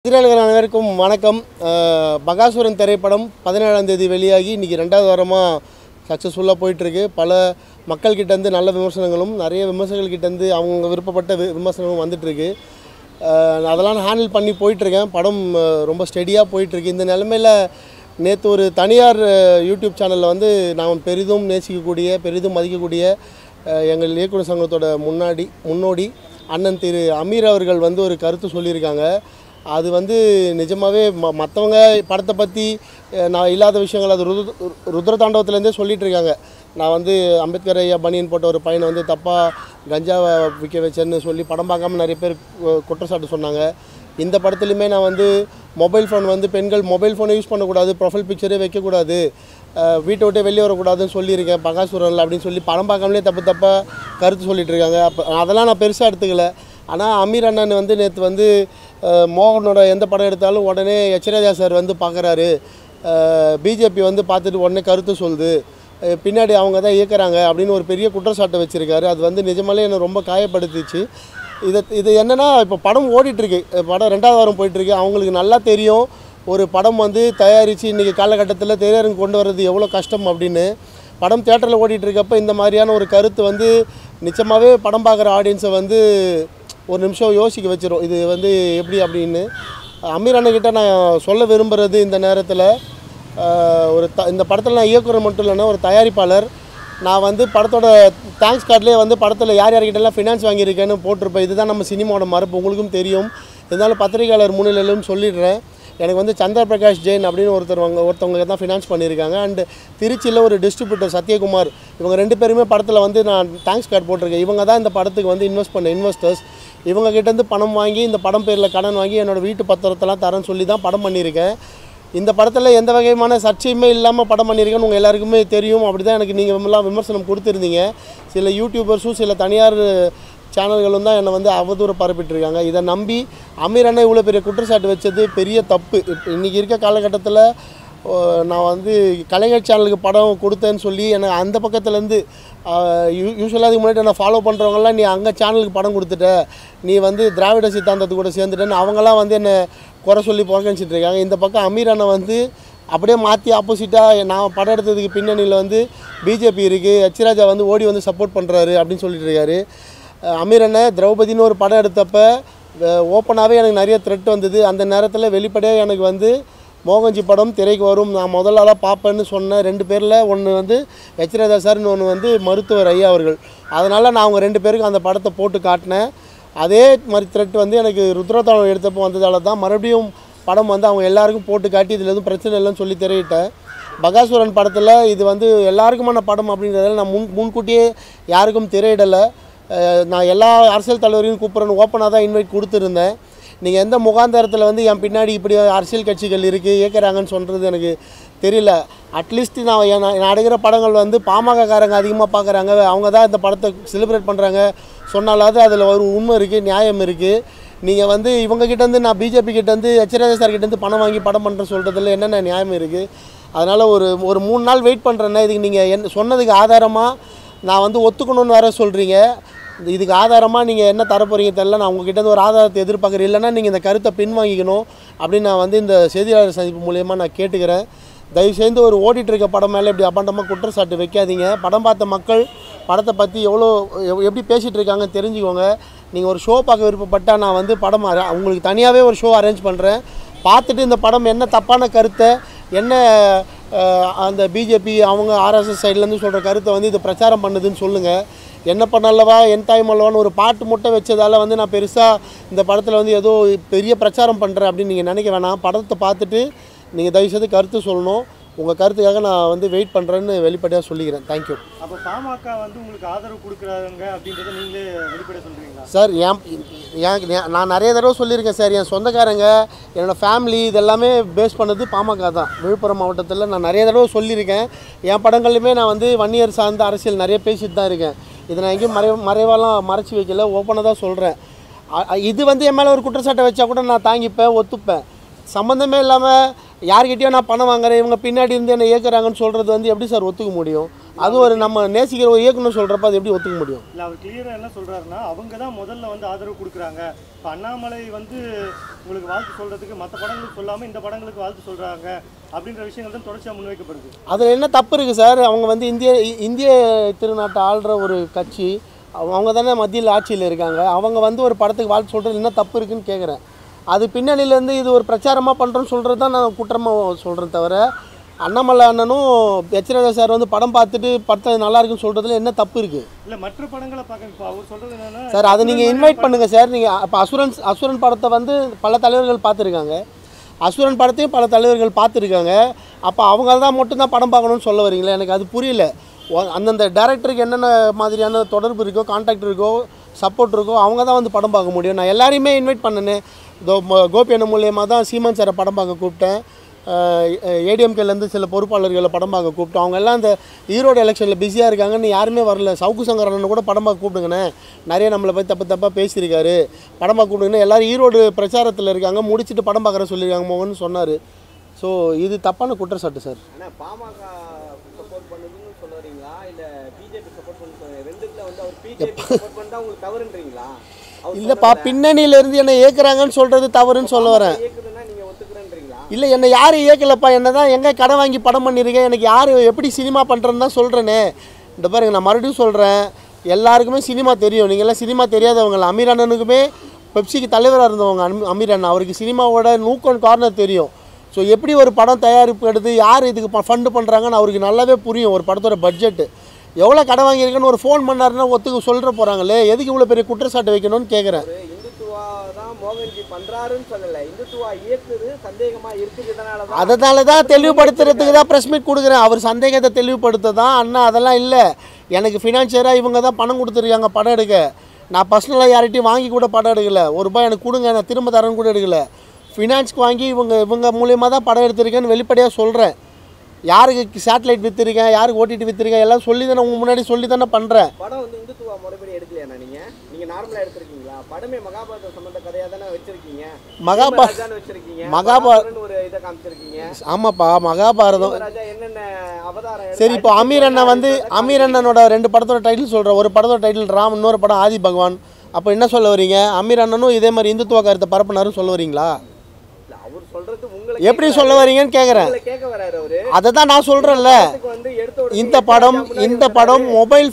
எதிராளிகள் அனைவருக்கும் வணக்கம். பகாசுரன் திரைப்படம் 17ஆம் தேதி வெளியாகி இன்றைக்கி 2வது வாரமாக சக்ஸஸ்ஃபுல்லாக போயிட்டுருக்கு. பல மக்கள்கிட்டேருந்து நல்ல விமர்சனங்களும் நிறைய விமர்சகர்கள்கிட்டேருந்து அவங்க விருப்பப்பட்ட விமர்சனங்களும் வந்துட்டுருக்கு. அதெல்லாம் நான் ஹேண்டில் பண்ணி போயிட்டுருக்கேன். படம் ரொம்ப ஸ்டெடியாக போயிட்டுருக்கு. இந்த நிலைமையில் நேற்று ஒரு தனியார் யூடியூப் சேனலில் வந்து நாம் பெரிதும் நேசிக்கக்கூடிய பெரிதும் மதிக்கக்கூடிய எங்கள் இயக்குனர் சங்கத்தோட முன்னோடி அண்ணன் திரு அமீர் அவர்கள் வந்து ஒரு கருத்து சொல்லியிருக்காங்க. அது வந்து நிஜமாகவே மற்றவங்க படத்தை பற்றி நான் இல்லாத விஷயங்கள் அது ருத்ரதாண்டவத்துலேருந்தே சொல்லிகிட்டு இருக்காங்க. நான் வந்து அம்பேத்கர் ஐயா பனியன் போட்ட ஒரு பையனை வந்து தப்பாக கஞ்சாவை விற்க வச்சேன்னு சொல்லி படம் பார்க்காம நிறைய பேர் குற்றச்சாட்டு சொன்னாங்க. இந்த படத்துலையுமே நான் வந்து மொபைல் ஃபோன் வந்து பெண்கள் மொபைல் ஃபோனை யூஸ் பண்ணக்கூடாது, ப்ரொஃபைல் பிக்சரே வைக்கக்கூடாது, வீட்டை விட்டு வெளியே வரக்கூடாதுன்னு சொல்லியிருக்கேன் பகாசுரனில் அப்படின்னு சொல்லி படம் பார்க்காமலே தப்பாக கருத்து சொல்லிகிட்டு இருக்காங்க. அப்போ அதெல்லாம் நான் பெருசாக எடுத்துக்கல. ஆனால் அமீர் அண்ணன் வந்து நேற்று வந்து மோகனோட எந்த படம் எடுத்தாலும் உடனே எச்ராஜா சார் வந்து பார்க்குறாரு, பிஜேபி வந்து பார்த்துட்டு உடனே கருத்து சொல்லுது, பின்னாடி அவங்க தான் இயக்குறாங்க அப்படின்னு ஒரு பெரிய குற்றச்சாட்டை வச்சுருக்காரு. அது வந்து நிஜமாலே என்னை ரொம்ப காயப்படுத்திச்சு. இது என்னென்னா, இப்போ படம் ஓடிட்டுருக்கு, படம் 2வது வாரம் போயிட்டுருக்கு. அவங்களுக்கு நல்லா தெரியும் ஒரு படம் வந்து தயாரித்து இன்றைக்கி காலகட்டத்தில் திரையரங்கு கொண்டு வர்றது எவ்வளோ கஷ்டம் அப்படின்னு. படம் தியேட்டரில் ஓடிட்டுருக்கப்போ இந்த மாதிரியான ஒரு கருத்து வந்து நிச்சயமாகவே படம் பார்க்குற ஆடியன்ஸை வந்து ஒரு நிமிஷம் யோசிக்க வச்சிடும். இது வந்து எப்படி அப்படின்னு அமீர் அண்ணன்கிட்ட நான் சொல்ல விரும்புகிறது இந்த நேரத்தில், இந்த படத்தில் நான் இயக்குனர் மட்டும் இல்லைன்னா ஒரு தயாரிப்பாளர். நான் வந்து படத்தோட தேங்க்ஸ் கார்ட்லேயே வந்து படத்தில் யார்கிட்டலாம் ஃபினான்ஸ் வாங்கியிருக்கேன்னு போட்டிருப்பேன். இதுதான் நம்ம சினிமாவோட மரபு, உங்களுக்கும் தெரியும். இருந்தாலும் பத்திரிகையாளர் முன்னிலையிலும் சொல்லிடுறேன். எனக்கு வந்து சந்திர பிரகாஷ் ஜெயின் அப்படின்னு ஒருத்தவங்க தான் ஃபினான்ஸ் பண்ணியிருக்காங்க. அண்டு திருச்சியில் ஒரு டிஸ்ட்ரிபியூட்டர் சத்யகுமார், இவங்க 2 பேருமே படத்தில் வந்து நான் தேங்க்ஸ் கார்டு போட்டிருக்கேன். இவங்க தான் இந்த படத்துக்கு வந்து இன்வெஸ்ட் பண்ண இன்வெஸ்டர்ஸ். இவங்ககிட்டேருந்து பணம் வாங்கி இந்த படம் பேரில் கடன் வாங்கி என்னோடய வீட்டு பத்திரத்தெல்லாம் தரேன்னு சொல்லி தான் படம் பண்ணியிருக்கேன். இந்த படத்தில் எந்த வகையான சர்ச்சையுமே இல்லாமல் படம் பண்ணியிருக்கேன்னு உங்கள் எல்லாருக்குமே தெரியும். அப்படி தான் எனக்கு நீங்கள் எல்லாம் விமர்சனம் கொடுத்துருந்தீங்க. சில யூடியூபர்ஸும் சில தனியார் சேனல்களும் தான் என்னை வந்து அவதூறு பரப்பிட்டுருக்காங்க. இதை நம்பி அமீர் அண்ணன் இவ்வளோ பெரிய குற்றச்சாட்டு வச்சது பெரிய தப்பு. இன்றைக்கி இருக்க காலகட்டத்தில் நான் வந்து கலைஞர் சேனலுக்கு படம் கொடுத்தேன்னு சொல்லி எனக்கு அந்த பக்கத்துலேருந்து யூஸ்வலாக அதுக்கு முன்னாடி நான் ஃபாலோ பண்ணுறவங்களாம் நீ அங்கே சேனலுக்கு படம் கொடுத்துட்ட, நீ வந்து திராவிட சித்தாந்தத்து கூட சேர்ந்துட்டேன்னு அவங்களாம் வந்து என்னை குறை சொல்லி புறக்கணிச்சிட்டு இருக்காங்க. இந்த பக்கம் அமீர் அண்ணன் வந்து அப்படியே மாற்றி ஆப்போசிட்டாக நான் படம் எடுத்ததுக்கு பின்னணியில் வந்து பிஜேபி இருக்குது, எச்ராஜா வந்து ஓடி வந்து சப்போர்ட் பண்ணுறாரு அப்படின்னு சொல்லிட்டு இருக்காரு. அமீர் அண்ணன் திரௌபதினு ஒரு படம் எடுத்தப்போ ஓப்பனாகவே எனக்கு நிறைய த்ரெட் வந்தது. அந்த நேரத்தில் வெளிப்படையாக எனக்கு வந்து மோகன்ஜி படம் திரைக்கு வரும், நான் முதலாளாக பார்ப்பேன்னு சொன்ன 2 பேரில் ஒன்று வந்து எச்ராஜா சார்னு ஒன்று வந்து மருத்துவர் ஐயா அவர்கள். அதனால் நான் அவங்க 2 பேருக்கு அந்த படத்தை போட்டு காட்டினேன். அதே மாதிரி த்ரெட் வந்து எனக்கு ருத்ரதாண்டவம் எடுத்தப்போ வந்ததால் தான் மறுபடியும் படம் வந்து அவங்க எல்லாருக்கும் போட்டு காட்டி இதில் எதுவும் பிரச்சனை இல்லைன்னு சொல்லி திரையிட்டேன். பகாசுரன் படத்தில் இது வந்து எல்லாருக்குமான படம் அப்படின்றதால நான் முன்கூட்டியே யாருக்கும் திரையிடலை. நான் எல்லா அரசியல் தலைவரையும் கூப்பிட்றேன்னு ஓப்பனாக தான் இன்வைட் கொடுத்துருந்தேன். நீங்கள் எந்த முகாந்தரத்தில் வந்து என் பின்னாடி இப்படி அரசியல் கட்சிகள் இருக்குது இயக்குறாங்கன்னு சொல்கிறது எனக்கு தெரியல. அட்லீஸ்ட் நான் எடுக்கிற படங்கள் வந்து பாமகக்காரங்க அதிகமாக பார்க்குறாங்க, அவங்க தான் இந்த படத்தை செலிப்ரேட் பண்ணுறாங்க சொன்னாலாவது அதில் ஒரு உண்மை இருக்குது, நியாயம் இருக்குது. நீங்கள் வந்து இவங்ககிட்டேருந்து நான் பிஜேபி கிட்டேருந்து எச்ராஜா சார்கிட்டேருந்து பணம் வாங்கி படம் பண்ணுறேன்னு சொல்கிறதுல என்னென்ன நியாயம் இருக்குது. அதனால் ஒரு 3 நாள் வெயிட் பண்ணுறேன்னா இதுக்கு நீங்கள் சொன்னதுக்கு ஆதாரமாக நான் வந்து ஒத்துக்கணும்னு வேறு சொல்கிறீங்க. இதுக்கு ஆதாரமாக நீங்கள் என்ன தரப்போகிறீங்க தெரியல. நான் உங்ககிட்ட ஒரு ஆதாரத்தை எதிர்பார்க்குறேன். இல்லைன்னா நீங்கள் இந்த கருத்தை பின்வாங்கிக்கணும் அப்படின்னு நான் வந்து இந்த செய்தியாளர் சந்திப்பு மூலயமா நான் கேட்டுக்கிறேன். தயவுசெய்து ஒரு ஓடிட்டு இருக்க படம் மேலே இப்படி அபாண்டமாக குற்றச்சாட்டு வைக்காதீங்க. படம் பார்த்த மக்கள் படத்தை பற்றி எப்படி பேசிகிட்டு இருக்காங்கன்னு தெரிஞ்சுக்கோங்க. நீங்கள் ஒரு ஷோ பார்க்க விருப்பப்பட்டால் நான் வந்து படம் உங்களுக்கு தனியாகவே ஒரு ஷோ அரேஞ்ச் பண்ணுறேன். பார்த்துட்டு இந்த படம் என்ன தப்பான கருத்தை, என்ன அந்த பிஜேபி அவங்க ஆர்எஸ்எஸ் சைட்லேருந்து சொல்கிற கருத்தை வந்து இது பிரச்சாரம் பண்ணுதுன்னு சொல்லுங்கள். என்ன பண்ணல்லவா என் தாய் மல்லவான்னு ஒரு பாட்டு முட்டை வச்சதால் வந்து நான் பெருசாக இந்த படத்தில் வந்து ஏதோ பெரிய பிரச்சாரம் பண்ணுறேன் அப்படின்னு நீங்கள் நினைக்க வேணாம். படத்தை பார்த்துட்டு நீங்கள் தயவுசெய்து கருத்து சொல்லணும். உங்கள் கருத்துக்காக நான் வந்து வெயிட் பண்ணுறேன்னு வெளிப்படையாக சொல்லிக்கிறேன். தேங்க்யூ. அப்போ பாமக வந்து உங்களுக்கு ஆதரவு கொடுக்குறாங்க அப்படின்றத நீங்களே வெளிப்படையாக சொல்கிறீங்களா சார்? நான் நிறைய தடவை சொல்லியிருக்கேன் சார். என் சொந்தக்காரங்க, என்னோடய ஃபேமிலி இதெல்லாமே பேஸ் பண்ணது பாமக தான். விழுப்புரம் மாவட்டத்தில் நான் நிறைய தடவை சொல்லியிருக்கேன். என் படங்கள்லையுமே நான் வந்து வன்னியர் சார்ந்த அரசியல் நிறைய பேசிட்டு தான் இருக்கேன். இதை நான் எங்கேயும் மறைவாலாம் மறைச்சி வைக்கல, ஓப்பனாக தான் சொல்கிறேன். இது வந்து என் மேலே ஒரு குற்றச்சாட்டை வச்சா கூட நான் தாங்கிப்பேன், ஒத்துப்பேன். சம்மந்தமே இல்லாமல் யார்கிட்டயோ நான் பணம் வாங்குறேன், இவங்க பின்னாடி இருந்து என்னை இயக்குறாங்கன்னு சொல்கிறது வந்து எப்படி சார் ஒத்துக்க முடியும்? அது ஒரு நம்ம நேசிக்கிற ஒரு இயக்குனர் சொல்கிறப்ப அது எப்படி ஒத்துக்க முடியும்? இல்லை, அவர் கிளியராக என்ன சொல்கிறாருன்னா, அவங்க தான் முதல்ல வந்து ஆதரவு கொடுக்குறாங்க. இப்போ அண்ணாமலை வந்து உங்களுக்கு வாழ்த்து சொல்கிறதுக்கு மற்ற படங்களுக்கு சொல்லாமல் இந்த படங்களுக்கு வாழ்த்து சொல்கிறாங்க அப்படின்ற விஷயங்கள் தான் தொடர்ச்சியாக முன்வைக்கப்படுது. அதில் என்ன தப்பு இருக்குது சார்? அவங்க வந்து இந்திய திருநாட்டை ஆள்ற ஒரு கட்சி, அவங்க தானே மத்தியில் ஆட்சியில் இருக்காங்க. அவங்க வந்து ஒரு படத்துக்கு வாழ்த்து சொல்கிறது என்ன தப்பு இருக்குதுன்னு கேட்குறேன். அது பின்னணியிலேருந்து இது ஒரு பிரச்சாரமாக பண்ணுறோன்னு சொல்கிறது தான் நான் குற்றமாக சொல்கிறேன். தவிர அண்ணாமலை அண்ணனும் எச்ராஜா சார் வந்து படம் பார்த்துட்டு படத்தை நல்லா இருக்குன்னு சொல்கிறதுல என்ன தப்பு இருக்குது? இல்லை, மற்ற படங்களை பார்க்க இப்போ அவர் சொல்கிறது என்னென்னா சார், அதை நீங்கள் இன்வைட் பண்ணுங்கள் சார். நீங்கள் அப்போ அசுரன் படத்தை வந்து பல தலைவர்கள் பார்த்துருக்காங்க, அசுரன் படத்தையும் பல தலைவர்கள் பார்த்துருக்காங்க. அப்போ அவங்க தான் மட்டும்தான் படம் பார்க்கணுன்னு சொல்ல வரீங்களா? எனக்கு அது புரியல. அந்தந்த டேரக்டருக்கு என்னென்ன மாதிரியான தொடர்பு இருக்கோ, கான்டாக்ட் இருக்கோ, சப்போர்ட் இருக்கோ, அவங்க தான் வந்து படம் பார்க்க முடியும். நான் எல்லாரையுமே இன்வைட் பண்ணினேன். கோபி அண்ணன் மூலியமாக தான் சீமான் சாரை படம் பார்க்க கூப்பிட்டேன். ஏடிஎம்கேலேருந்து சில பொறுப்பாளர்களை படம் பார்க்க கூப்பிட்டோம். அவங்க எல்லாம் அந்த ஈரோடு எலெக்ஷனில் பிஸியாக இருக்காங்கன்னு யாருமே வரல. சவுக்கு சங்கரன் கூட படம் பார்க்க கூப்பிடுங்கண்ணே, நிறைய நம்மளை பற்றி தப்பாக பேசியிருக்காரு, படம் பார்க்க கூப்பிடுங்கன்னு எல்லோரும் ஈரோடு பிரச்சாரத்தில் இருக்காங்க, முடிச்சுட்டு படம் பார்க்குற சொல்லியிருக்காங்க மோகன் சொன்னார். ஸோ இது தப்பான குற்றச்சாட்டு சார். ஆனால் பாமக சப்போர்ட் பண்ணுதுன்னு சொல்ல வரீங்களா, இல்லை பிஜேபி சப்போர்ட் பண்ணு ரெண்டுக்குள்ள வந்து அவர் பிஜேபி சப்போர்ட் பண்ணா உங்களுக்கு தவறுன்றீங்களா? இல்லைப்பா, பின்னணியிலேருந்து என்னை ஏற்கிறாங்கன்னு சொல்கிறது தவறுன்னு சொல்ல வரேன். ஏற்குதுன்னா நீங்கள் ஒத்துக்கிறேன்றீங்களா? இல்லை, என்னை யாரும் ஏற்கலப்பா. என்ன தான் எங்கே கடை வாங்கி படம் பண்ணியிருக்கேன், எனக்கு யார் எப்படி சினிமா பண்ணுறேன்னு தான் சொல்கிறேனே. இந்த பாருங்க, நான் மறுபடியும் சொல்கிறேன், எல்லாருக்குமே சினிமா தெரியும். நீங்கள்லாம் சினிமா தெரியாதவங்க. அமீர் அண்ணனுக்குமே பெப்சிக்கு தலைவராக இருந்தவங்க அமீர் அண்ணன். அவருக்கு சினிமாவோட நூக்கன் கார்னர் தெரியும். ஸோ எப்படி ஒரு படம் தயாரிப்பு எடுத்து யார் இதுக்கு ஃபண்டு பண்ணுறாங்கன்னு அவருக்கு நல்லாவே புரியும். ஒரு படத்தோட பட்ஜெட்டு எவ்வளோ கடை வாங்கியிருக்குன்னு ஒரு ஃபோன் பண்ணாருன்னா ஒத்துக்க சொல்கிற போகிறாங்களே, எதுக்கு இவ்வளோ பெரிய குற்றச்சாட்டு வைக்கணும்னு கேட்குறேன். இந்துத்துவா தான் மோகன்ஜி பண்ணுறாருன்னு சொல்லலை, இந்துத்துவா இயக்குது சந்தேகமாக இருக்குதுனால அதனால தான் தெளிவுபடுத்துறதுக்கு தான் ப்ரெஸ் மீட் கொடுக்குறேன். அவர் சந்தேகத்தை தெளிவுபடுத்த தான். அண்ணா அதெல்லாம் இல்லை, எனக்கு ஃபினான்ஷியராக இவங்க தான் பணம் கொடுத்துருக்காங்க படம் எடுக்க. நான் பர்சனலாக யார்கிட்டையும் வாங்கி கூட படம் எடுக்கலை. ₹1 எனக்கு கொடுங்க, நான் திரும்ப தரேன்னு கூட எடுக்கலை. ஃபினான்ஸ்க்கு வாங்கி இவங்க மூலியமாக தான் படம் எடுத்திருக்கேன்னு வெளிப்படையாக சொல்கிறேன். யாருக்கு சேட்டலைட் விற்றுருக்கேன், யாருக்கு ஓடிடி விற்றுருக்கேன், எல்லாம் சொல்லி தானே உங்கள் முன்னாடி சொல்லி தானே பண்ணுறேன். படம் வந்து இந்துத்துவா முறைப்படி எடுக்கலையா? நீங்கள் நார்மலாக எடுத்திருக்கீங்களா? படமே மகாபாரத சம்பந்த கதையாக தானே வச்சுருக்கீங்க. மகாபாரதம் ஒரு இதை காமிச்சிருக்கீங்க. ஆமாப்பா, மகாபாரதம். என்னென்ன அவதாரம்? சரி, இப்போ அமீர் அண்ணன் வந்து அமீர் அண்ணனோட 2 படத்தோட டைட்டில் சொல்கிறேன். ஒரு படத்தோட டைட்டில் ராம், இன்னொரு படம் ஆதி பகவான். அப்போ என்ன சொல்ல வரீங்க? அமீர் அண்ணனும் இதே மாதிரி இந்துத்துவ கருத்தை பரப்புனாருன்னு சொல்ல வரீங்களா? எப்படி சொல்ல வரீங்கன்னு கேட்குறேன். அதை தான் நான் சொல்கிறேன்ல. இந்த படம் மொபைல்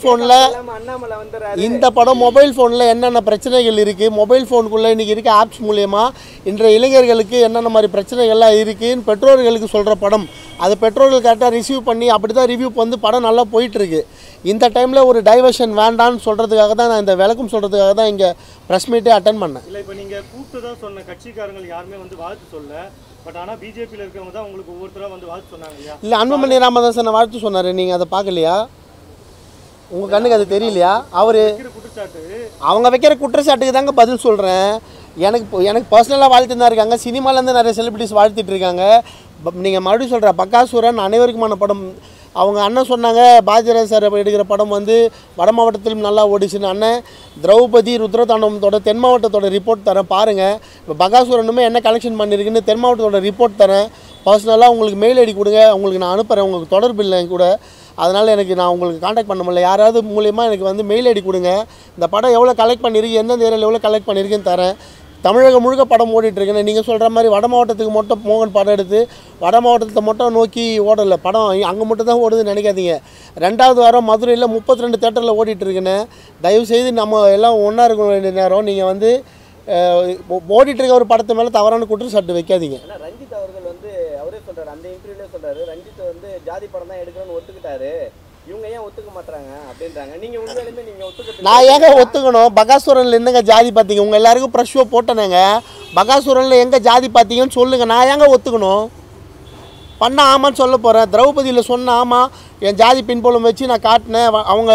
ஃபோனில் என்னென்ன பிரச்சனைகள் இருக்குது, மொபைல் ஃபோனுக்குள்ளே இன்றைக்கி இருக்க ஆப்ஸ் மூலயமா இன்றைய இளைஞர்களுக்கு என்னென்ன மாதிரி பிரச்சனைகள்லாம் இருக்குதுன்னு பெற்றோர்களுக்கு சொல்கிற படம். அது பெற்றோர்கள் கரெக்டாக ரிசீவ் பண்ணி அப்படி தான் ரிவ்யூ வந்து படம் நல்லா போயிட்டுருக்கு. இந்த டைமில் ஒரு டைவர்ஷன் வேண்டான்னு சொல்கிறதுக்காக தான் நான் இந்த விளக்கம் சொல்கிறதுக்காக தான் இங்கே ப்ரெஸ் மீட்டே அட்டன் பண்ணேன். இல்லை, இப்போ நீங்கள் கூப்பிட்டு தான் சொன்ன கட்சிக்காரங்கள் யாருமே வந்து வாழ்த்து சொல்ல, பட் ஆனால் பிஜேபியில் இருக்கவங்க தான் உங்களுக்கு ஒவ்வொருத்தராக வந்து வாழ்த்து சொன்னாங்க இல்லையா? இல்லை, அன்புமணி ராமதாசனை வாழ்த்து சொன்னார். நீங்கள் அதை பார்க்கலையா? உங்கள் கண்ணுக்கு அது தெரியலையா? அவர் அவங்க வைக்கிற குற்றச்சாட்டுக்கு தாங்க பதில் சொல்கிறேன். எனக்கு பர்சனலாக வாழ்த்து தான் இருக்காங்க. சினிமாலேருந்து நிறைய செலிபிரிட்டிஸ் வாழ்த்திட்டு இருக்காங்க. நீங்கள் மறுபடியும் சொல்கிற பக்காசுரன் அனைவருக்குமான படம். அவங்க அண்ணன் சொன்னாங்க, பாஜராஜ் சார் எடுக்கிற படம் வந்து வட மாவட்டத்திலும் நல்லா ஓடிச்சுன்னு. அண்ணன் திரௌபதி ருத்ரதாண்டவத்தோட தென் மாவட்டத்தோட ரிப்போர்ட் தரேன் பாருங்கள். இப்போ பகாசுரனுமே என்ன கலெக்ஷன் பண்ணியிருக்குன்னு தென் மாவட்டத்தோட ரிப்போர்ட் தரேன். பர்சனலாக உங்களுக்கு மெயில் ஐடி கொடுங்க, உங்களுக்கு நான் அனுப்புகிறேன். உங்களுக்கு தொடர்பு இல்லை கூட, அதனால் நான் உங்களுக்கு காண்டாக்ட் பண்ண முடியல. யாராவது மூலிமா எனக்கு வந்து மெயில் ஐடி கொடுங்க. இந்த படம் எவ்வளோ கலெக்ட் பண்ணியிருக்கு, எந்தெந்த ஏரியாவில் எவ்வளோ கலெக்ட் பண்ணியிருக்குன்னு தரேன். தமிழகம் முழுக்க படம் ஓடிட்டுருக்குன்னு நீங்கள் சொல்கிற மாதிரி வட மாவட்டத்துக்கு மட்டும் மோகன் படம் எடுத்து வட மாவட்டத்தை மட்டும் நோக்கி ஓடலை படம், அங்கே மட்டும் தான் ஓடுதுன்னு நினைக்காதீங்க. 2வது வாரம் மதுரையில் 32 தேட்டரில் ஓடிட்டுருக்குன்னு. தயவுசெய்து நம்ம எல்லாம் ஒன்றா இருக்க வேண்டிய நேரம். நீங்கள் வந்து ஓடிட்டுருக்க ஒரு படத்து மேலே தவறான குற்றச்சாட்டு வைக்காதீங்க. ரஞ்சித் அவர்கள் வந்து அவரே சொல்கிறார், அந்த இன்டர்வியூலே சொல்கிறாரு, ரஞ்சித் வந்து ஜாதி படம் தான் எடுக்கணும்னு ஒத்துக்கிட்டாரு, இவங்க ஏன் ஒத்துக்க மாட்டாங்க அப்படின்றாங்க. நீங்கள் உண்மையிலுமே நீங்கள் ஒத்துக்க? நான் ஏங்க ஒத்துக்கணும்? பகாசுரனில் என்னங்க ஜாதி பார்த்தீங்க? உங்கள் எல்லாருக்கும் ப்ரெஷ் ஷோ போட்டேனேங்க. பகாசுரனில் எங்கே ஜாதி பார்த்தீங்கன்னு சொல்லுங்கள். நான் ஏங்க ஒத்துக்கணும்? பண்ண ஆமான்னு சொல்ல போகிறேன். திரௌபதியில் சொன்ன ஆமாம், என் ஜாதி பின்புலம் வச்சு நான் காட்டினேன். அவங்க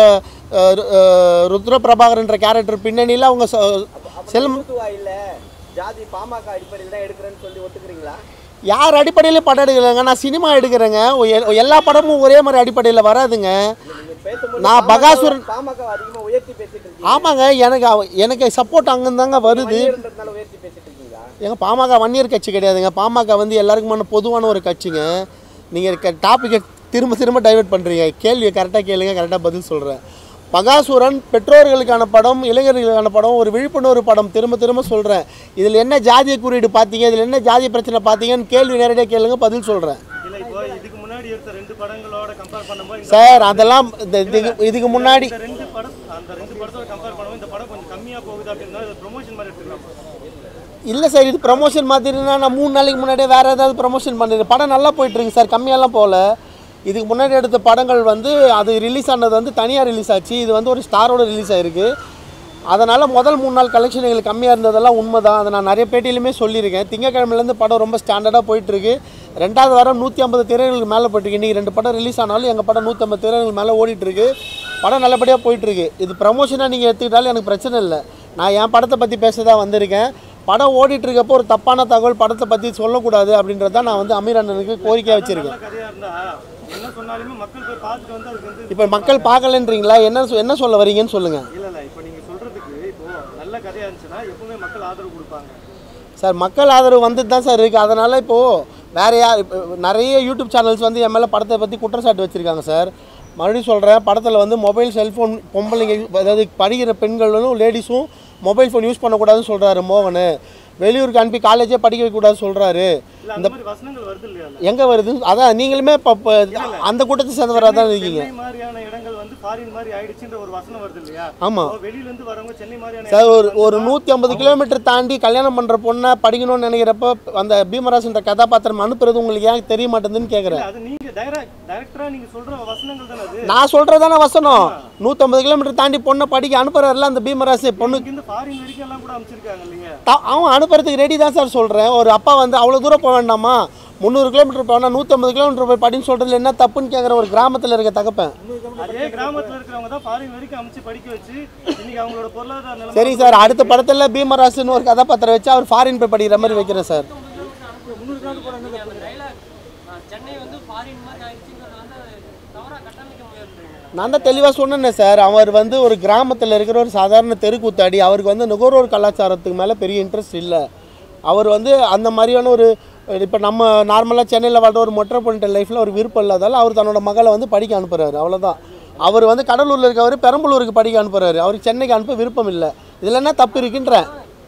ருத்ர பிரபாகர்ன்ற கேரக்டர் பின்னணியில் அவங்க செல்லும் இல்லை ஜாதி பாமக அடிப்படையில் தான் எடுக்கிறேன்னு சொல்லி ஒத்துக்கிறீங்களா? யார் அடிப்படையில் படம் எடுக்கலைங்க. நான் சினிமா எடுக்கிறேங்க. எல்லா படமும் ஒரே மாதிரி அடிப்படையில் வராதுங்க. நான் பகாசுரன் ஆமாங்க, எனக்கு சப்போர்ட் அங்கேருந்தாங்க வருது. எங்கள் பாமக வன்னியர் கட்சி கிடையாதுங்க. பாமக வந்து எல்லாருக்குமான பொதுவான ஒரு கட்சிங்க. நீங்கள் டாப்பிக்கை திரும்ப திரும்ப டைவர்ட் பண்ணுறீங்க. கேள்வியை கரெக்டாக கேளுங்க, கரெக்டாக பதில் சொல்கிறேன். பகாசுரன் பெற்றோர்களுக்கான படம், இளைஞர்களுக்கான படம், ஒரு விழிப்புணர்வு படம். திரும்ப திரும்ப சொல்கிறேன். இதில் என்ன ஜாதிய குறியீடு பார்த்தீங்க, இதில் என்ன ஜாதிய பிரச்சனை பார்த்தீங்கன்னு கேள்வி நேரடியாக கேளுங்க, பதில் சொல்கிறேன். இல்ல இப்போ இதுக்கு முன்னாடி எடுத்த 2 படங்களோட கம்பேர் பண்ணும்போது சார் அதெல்லாம் இதுக்கு முன்னாடி இந்த 2 படம் அந்த 2 படத்தோட கம்பேர் பண்ணும்போது இந்த படம் கொஞ்சம் கம்மியா போகுது அப்படின்னா இது ப்ரொமோஷன் மாதிரி எடுத்துக்கலாம். இல்லை சார், இது ப்ரமோஷன் மாதிரினா நான் 3 நாளைக்கு முன்னாடியே வேறு ஏதாவது ப்ரமோஷன் பண்ணிடுறேன். படம் நல்லா போயிட்டுருக்கு சார், கம்மியாலாம் போகல. இதுக்கு முன்னாடி எடுத்த படங்கள் வந்து அது ரிலீஸ் ஆனது வந்து தனியாக ரிலீஸ் ஆச்சு. இது வந்து ஒரு ஸ்டாரோட ரிலீஸ் ஆகிருக்கு. அதனால் முதல் 3 நாள் கலெக்ஷன் எங்களுக்கு கம்மியாக இருந்ததெல்லாம் உண்மை தான். அதை நான் நிறைய பேட்டியிலுமே சொல்லியிருக்கேன். திங்கக்கிழமையிலேருந்து படம் ரொம்ப ஸ்டாண்டர்டாக போயிட்டுருக்கு. 2வது வாரம் 150 திரைகளுக்கு மேலே போயிட்டுருக்கு. இன்றைக்கி 2 படம் ரிலீஸ் ஆனாலும் எங்கள் படம் 150 திரைகளுக்கு மேலே ஓடிட்டுருக்கு. படம் நல்லபடியாக போயிட்டுருக்கு. இது ப்ரமோஷனாக நீங்கள் எடுத்துக்கிட்டாலும் எனக்கு பிரச்சனை இல்லை. நான் என் படத்தை பற்றி பேச தான் வந்திருக்கேன். படம் ஓடிட்டுருக்கப்போ ஒரு தப்பான தகவல் படத்தை பற்றி சொல்லக்கூடாது அப்படின்றத நான் வந்து அமீர் அண்ணனுக்கு கோரிக்கையாக வச்சுருக்கேன். கதையா இருந்தா என்ன சொன்னாலுமே மக்கள் போய் பார்த்துட்டு வந்து அதுக்கு வந்து இப்போ மக்கள் பார்க்கலன்றீங்களா? என்ன சொல்ல வரீங்கன்னு சொல்லுங்கள். இல்ல இப்போ நீங்க சொல்றதுக்கு இப்போ நல்ல கதையா இருந்துச்சுன்னா எப்பவுமே மக்கள் ஆதரவு கொடுப்பாங்க சார். மக்கள் ஆதரவு வந்துட்டு தான் சார் இருக்குது. அதனால் இப்போது வேறு யார் இப்போ நிறைய யூடியூப் சேனல்ஸ் வந்து என் மேலே படத்தை பற்றி குற்றச்சாட்டு வச்சுருக்காங்க சார். மறுபடியும் சொல்கிறேன், படத்தில் வந்து மொபைல் செல்ஃபோன் பொம்பளைங்க, அதாவது படிக்கிற பெண்களும் லேடிஸும் மொபைல் ஃபோன் யூஸ் பண்ணக்கூடாதுன்னு சொல்கிறாரு மோகன். வெளியூருக்கு அனுப்பி காலேஜே படிக்க வைக்கக்கூடாதுன்னு சொல்கிறாரு. இந்த மாதிரி வசனங்கள் வருது இல்லையா? எங்கே வருது? அதான் நீங்களுமே இப்போ அந்த கூட்டத்தை சேர்ந்தவராக தான் இருக்கீங்க. சென்னை மாதிரியான இடங்கள் வந்து ஃபாரின் மாதிரி ஆயிடுச்சுன்ற ஒரு வசனம் வருது இல்லையா? ஆமாம் வெளியில இருந்து வரவங்க சென்னை மாதிரியான சார். ஒரு 150 கிலோமீட்டர் தாண்டி கல்யாணம் பண்ணுற பொண்ணை படிக்கணும்னு நினைக்கிறப்ப அந்த பீமராஜ்ன்ற கதாபாத்திரம் அனுப்புறது உங்களுக்கு ஏன் தெரிய மாட்டேங்குதுன்னு கேட்குறேன். அது நீங்க டைரக்டரா நீங்க சொல்ற வசனங்கள் தானே அது. நான் சொல்கிறதான வசனம். 150 கிலோமீட்டர் தாண்டி பொண்ணை படிக்க அனுப்புறாருல அந்த பீமராஜ் பொண்ணு. இந்த ஃபாரின் வரைக்கும் எல்லாம் கூட அனுப்பிச்சிருக்காங்க இல்லையா? அவன் அனுப்புறதுக்கு ரெடி தான் சார் சொல்கிறேன். ஒரு அப்பா வந்து அவ்வளோ தூரம் போக வேண்டாமா? 300 கிலோமீட்டர் போனா 150 கிலோமீட்டர் போய் படின்னு சொல்கிறதுல என்ன தப்புன்னு கேட்குற ஒரு கிராமத்தில் இருக்க தகப்பேன். அதே கிராமத்தில் இருக்கிறவங்க தான் ஃபாரின் வரைக்கும் அனுப்பிச்சு படிக்க வச்சு இன்னைக்கு அவங்களோட பொருளாதார நிலைமை. சரி சார், அடுத்த படத்தில் பீமராஜ்னு ஒரு கதாபாத்திரம் வச்சு அவர் ஃபாரின் போய் படிக்கிற மாதிரி வைக்கிறேன் சார். நான் தான் தெளிவாக சொன்னேன்னே சார். அவர் வந்து ஒரு கிராமத்தில் இருக்கிற ஒரு சாதாரண தெருக்கூத்தாடி. அவருக்கு வந்து நுகர்வோர் கலாச்சாரத்துக்கு மேலே பெரிய இன்ட்ரெஸ்ட் இல்லை. அவர் வந்து அந்த மாதிரியான ஒரு இப்போ நம்ம நார்மலாக சென்னையில் வாழ்ற ஒரு மெட்ரோபாலிட்டன் லைஃப்பில் ஒரு விருப்பம் இல்லாதால் அவர் தன்னோட மகளை வந்து படிக்க அனுப்புகிறாரு, அவ்வளோதான். அவர் வந்து கடலூரில் இருக்கவர் பெரம்பலூருக்கு படிக்க அனுப்புகிறாரு. அவருக்கு சென்னைக்கு அனுப்ப விருப்பம் இல்லை. இதில் என்ன தப்பு இருக்குன்றேன்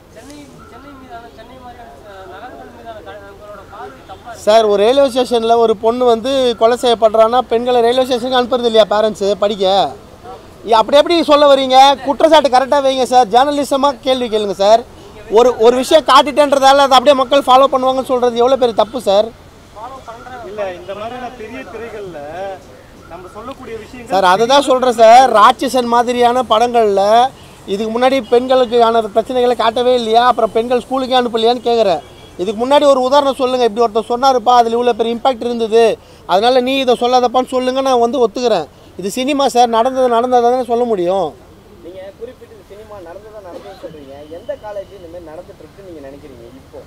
சார். ஒரு ரயில்வே ஸ்டேஷனில் ஒரு பொண்ணு வந்து கொலை செய்யப்படுறான்னா பெண்களை ரயில்வே ஸ்டேஷனுக்கு அனுப்புறது இல்லையா பேரண்ட்ஸு படிக்க? அப்படி எப்படி சொல்ல வரீங்க? குற்றச்சாட்டு கரெக்டாக வைங்க சார். ஜேர்னலிசமாக கேள்வி கேளுங்க சார். ஒரு விஷயம் காட்டிட்டேன்றதால அதை அப்படியே மக்கள் ஃபாலோ பண்ணுவாங்கன்னு சொல்கிறது எவ்வளோ பெரிய தப்பு சார். இல்லை இந்த மாதிரியான பெரிய திரைகளில் நம்ம சொல்லக்கூடிய விஷயம் சார் அதை தான் சொல்கிறேன் சார். ராட்சசன் மாதிரியான படங்களில் இதுக்கு முன்னாடி பெண்களுக்கான பிரச்சனைகளை காட்டவே இல்லையா? அப்புறம் பெண்கள் ஸ்கூலுக்கே அனுப்பலையான்னு கேட்குறேன். இதுக்கு முன்னாடி ஒரு உதாரணம் சொல்லுங்கள். இப்படி ஒருத்தர் சொன்னாருப்பா, அதில் இவ்வளோ பெரிய இம்பாக்ட் இருந்தது, அதனால் நீ இதை சொல்லாதப்பான்னு சொல்லுங்கள், நான் வந்து ஒத்துக்கிறேன். இது சினிமா சார். நடந்ததை தானே சொல்ல முடியும். நீங்கள் குறிப்பிட்டு சினிமா நடந்ததுன்னு சொல்கிறீங்க. எந்த காலேஜ் இந்த மாதிரி நடந்துட்டு இருக்குன்னு நீங்கள் நினைக்கிறீங்க?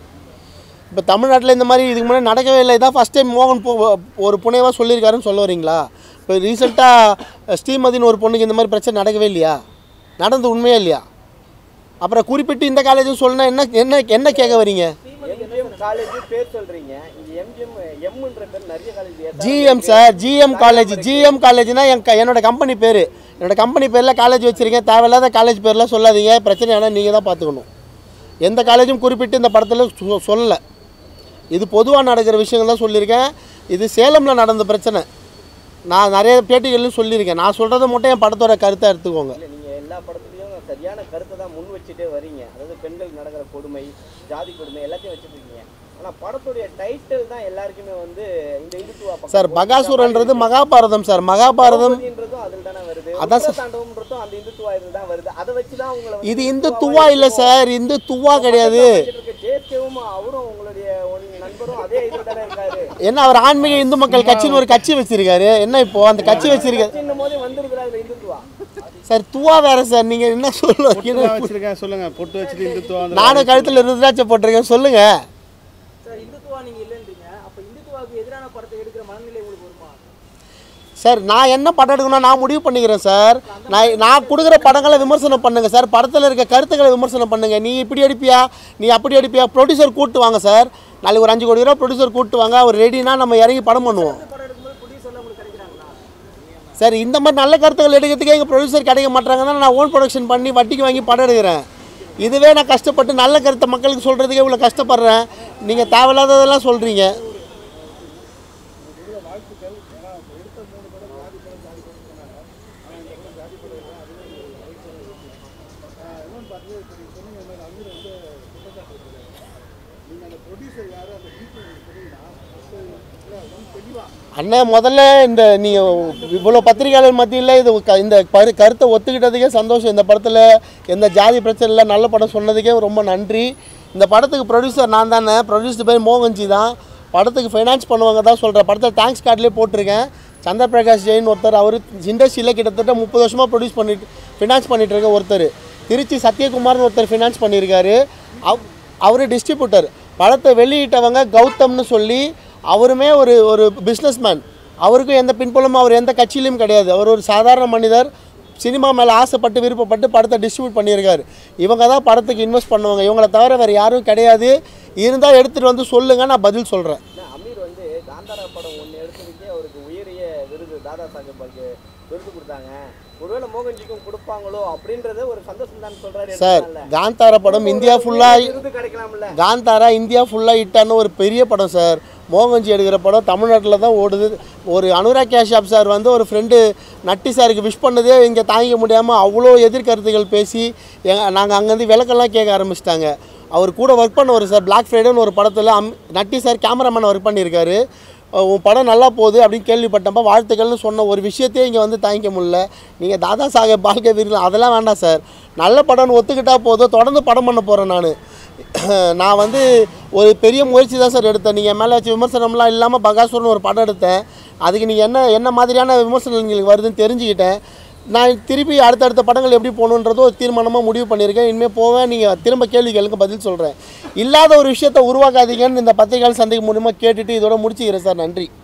இப்போ தமிழ்நாட்டில் இந்த மாதிரி இதுக்கு முன்னாடி நடக்கவே இல்லை. இதான் ஃபஸ்ட் டைம் மோகன் ஒரு புனைவாக சொல்லியிருக்காருன்னு சொல்ல வரீங்களா? இப்போ ரீசெண்டாக ஸ்ரீமதின்னு ஒரு பொண்ணுக்கு இந்த மாதிரி பிரச்சனை நடக்கவே இல்லையா? நடந்து உண்மையா இல்லையா? அப்புறம் குறிப்பிட்டு இந்த காலேஜும் சொல்லணும்னா என்ன என்ன என்ன கேட்க வரீங்க? காலேஜ் பேர் சொல்கிறீங்க. இங்கே எம்ன்ற பேர் நிறைய college. GM sir, GM college. GM காலேஜ்னா என்னோட கம்பெனி பேர். என்னோட கம்பெனி பேரில் காலேஜ் வச்சுருக்கேன். தேவையில்லாத காலேஜ் பேர்லாம் சொல்லாதீங்க. பிரச்சனை ஆனால் நீங்கள் தான் பார்த்துக்கணும். எந்த காலேஜும் குறிப்பிட்டு இந்த படத்தில் சொல்லலை. இது பொதுவாக நடக்கிற விஷயங்கள் தான் சொல்லியிருக்கேன். இது சேலமில் நடந்த பிரச்சனை. நான் நிறைய பேட்டிகள்லையும் சொல்லியிருக்கேன். நான் சொல்கிறத மட்டும் என் படத்தோட கருத்தை எடுத்துக்கோங்க. நீங்கள் எல்லா படத்துலையும் சரியான கருத்தை தான் முன் வச்சுட்டே வரீங்க. அதாவது பெண்கள் நடக்கிற கொடுமை, ஜாதி கொடுமை எல்லாத்தையும் வச்சுருக்கீங்க. ஆனால் படத்துடைய டைட்டில் தான் எல்லாருக்குமே வந்து இந்த இந்துத்துவா சார். பகாசுரன்றது மகாபாரதம் சார். மகாபாரதம் அதில் தானே வருது. அதான் தாண்டவம்ன்றதும் அந்த இந்துத்துவா இதில் தான் வருது. அதை வச்சு தான் உங்களை இது இந்துத்துவா இல்லை சார். இந்துத்துவா கிடையாது. ஜேகேவும் அவரும் உங்களுடைய நண்பரும் அதே இதில் தானே இருக்காரு. என்ன அவர் ஆன்மீக இந்து மக்கள் கட்சின்னு ஒரு கட்சி வச்சிருக்காரு. என்ன இப்போ அந்த கட்சி வச்சிருக்காரு போதே வந்துருக்கிறாரு இந்துத்துவா சார். துவா வேற சார். நீங்கள் என்ன வச்சிருக்கேன் சொல்லுங்க. பொட்டு வச்சுட்டு இந்துத்துவா நானும் கழுத்தில் ருத்ராட்சை போட்டிருக்கேன். சொல்லுங்க சார். இந்துத்துவா நீங்க இல்லைன்றீங்க. அப்ப இந்துத்துவாவுக்கு எதிரான படத்தை எடுக்கிற மனநிலை உங்களுக்கு வருமா சார்? நான் என்ன படம் எடுக்கணும் நான் முடிவு பண்ணிக்கிறேன் சார். நான் கொடுக்குற படங்களை விமர்சனம் பண்ணுங்கள் சார். படத்தில் இருக்க கருத்துக்களை விமர்சனம் பண்ணுங்கள். நீ இப்படி அடிப்பியா, நீ அப்படி அடிப்பியா? ப்ரொடியூசர் கூப்பிட்டு வாங்க சார். நாளைக்கு ஒரு 5 கோடி ரூபா ப்ரொடியூசர் கூப்பிட்டு வாங்க. அவர் ரெடினா நம்ம இறங்கி படம் பண்ணுவோம். படம் எடுக்கும்போது ப்ரொடியூசர்லாம் உங்களுக்கு கிடைக்கிறாங்க. சார் இந்த மாதிரி நல்ல கருத்துக்கள் எடுக்கிறதுக்கே எங்கள் ப்ரொடியூசர் கிடைக்க மாட்டாங்கன்னா நான் ஓன் ப்ரொடக்ஷன் பண்ணி வட்டிக்கு வாங்கி படம் எடுக்கிறேன். இதுவே நான் கஷ்டப்பட்டு நல்ல கருத்தை மக்களுக்கு சொல்கிறதுக்கே இவ்வளோ கஷ்டப்படுறேன். நீங்கள் தேவையில்லாததெல்லாம் சொல்கிறீங்க. அண்ணா முதல்ல இந்த நீங்கள் இவ்வளோ பத்திரிகையாளர் மத்தியில் இந்த கருத்தை ஒத்துக்கிட்டதுக்கே சந்தோஷம். இந்த படத்தில் எந்த ஜாதி பிரச்சனை இல்லை, நல்ல படம் சொன்னதுக்கே ரொம்ப நன்றி. இந்த படத்துக்கு ப்ரொடியூசர் நான் தானே, ப்ரொடியூசர் பேர் மோகன்ஜி தான். படத்துக்கு ஃபைனான்ஸ் பண்ணுவாங்க தான் சொல்கிறேன். படத்தில் தேங்க்ஸ் கார்ட்லேயே போட்டிருக்கேன். சந்திரபிரகாஷ் ஜெயின் ஒருத்தர், அவர் இண்டஸ்ட்ரியில் கிட்டத்தட்ட 30 வருஷமாக ஃபினான்ஸ் பண்ணிகிட்ருக்க ஒருத்தர். திருச்சி சத்யகுமார்னு ஒருத்தர் ஃபினான்ஸ் பண்ணியிருக்காரு. அவர் டிஸ்ட்ரிபியூட்டர். படத்தை வெளியிட்டவங்க கௌதம்னு சொல்லி, அவருமே ஒரு பிஸ்னஸ்மேன். அவருக்கும் எந்த பின்புலமும் அவர் எந்த கட்சியிலையும் கிடையாது. அவர் ஒரு சாதாரண மனிதர். சினிமா மேலே ஆசைப்பட்டு விருப்பப்பட்டு படத்தை டிஸ்ட்ரிபியூட் பண்ணியிருக்காரு. இவங்க தான் படத்துக்கு இன்வெஸ்ட் பண்ணுவாங்க. இவங்களை தவிர வேறு யாரும் கிடையாது. இருந்தால் எடுத்துகிட்டு வந்து சொல்லுங்கள், நான் பதில் சொல்கிறேன். அமீர் வந்து காந்தாரா படம் ஒன்று எடுத்ததுக்கே அவருக்கு உயரிய விருது தாதா சாஹேப் பால்கே விருது கொடுத்தாங்க. ஒருவேளை மோகன்ஜிக்கும் கொடுப்பாங்களோ அப்படின்றது ஒரு சந்தோஷம் தான் சொல்கிறாரு சார். காந்தாரா படம் இந்தியா ஃபுல்லாக விருது கிடைக்கலாம்ல. காந்தாரா இந்தியா ஃபுல்லாக ஹிட்டான ஒரு பெரிய படம் சார். மோகன்ஜி எடுக்கிற படம் தமிழ்நாட்டில் தான் ஓடுது. ஒரு அனுராக் கேஷ்யாப் சார் வந்து ஒரு ஃப்ரெண்டு நட்டி சாருக்கு விஷ் பண்ணதே இங்கே தாங்கிக்க முடியாமல் அவ்வளோ எதிர்கருத்துகள் பேசி நாங்கள் அங்கேருந்து விளக்கெல்லாம் கேட்க ஆரம்பிச்சிட்டாங்க. அவர் கூட ஒர்க் பண்ணவர் சார். பிளாக் ஃப்ரைடேன்னு ஒரு படத்தில் நட்டி சார் கேமராமேன் ஒர்க் பண்ணியிருக்காரு. உன் படம் நல்லா போகுது அப்படின்னு கேள்விப்பட்டப்போ வாழ்த்துக்கள்னு சொன்ன ஒரு விஷயத்தையே இங்கே வந்து தாங்கிக்க முடியல. நீங்கள் தாதா சாஹேப் பால்கே விருது அதெல்லாம் வேண்டாம் சார். நல்ல படம்னு ஒத்துக்கிட்டால் போதும். தொடர்ந்து படம் பண்ண போகிறேன். நான் வந்து ஒரு பெரிய முயற்சி தான் சார் எடுத்தேன். நீங்கள் மேலே வச்சு விமர்சனம்லாம் இல்லாமல் பகாசுரன் ஒரு படம் எடுத்தேன். அதுக்கு நீங்கள் என்ன மாதிரியான விமர்சனங்களுக்கு வருதுன்னு தெரிஞ்சுக்கிட்டேன். நான் திருப்பி அடுத்தடுத்த படங்கள் எப்படி போகணுன்றதோ ஒரு தீர்மானமாக முடிவு பண்ணியிருக்கேன். இனிமேல் போவேன். நீங்கள் திரும்ப கேள்வி கேளுங்க, பதில் சொல்கிறேன். இல்லாத ஒரு விஷயத்தை உருவாக்காதீங்கன்னு இந்த பத்திரிகையாளர் சந்திப்பு மூலிமா கேட்டுட்டு இதோட முடிச்சுக்கிறேன் சார். நன்றி.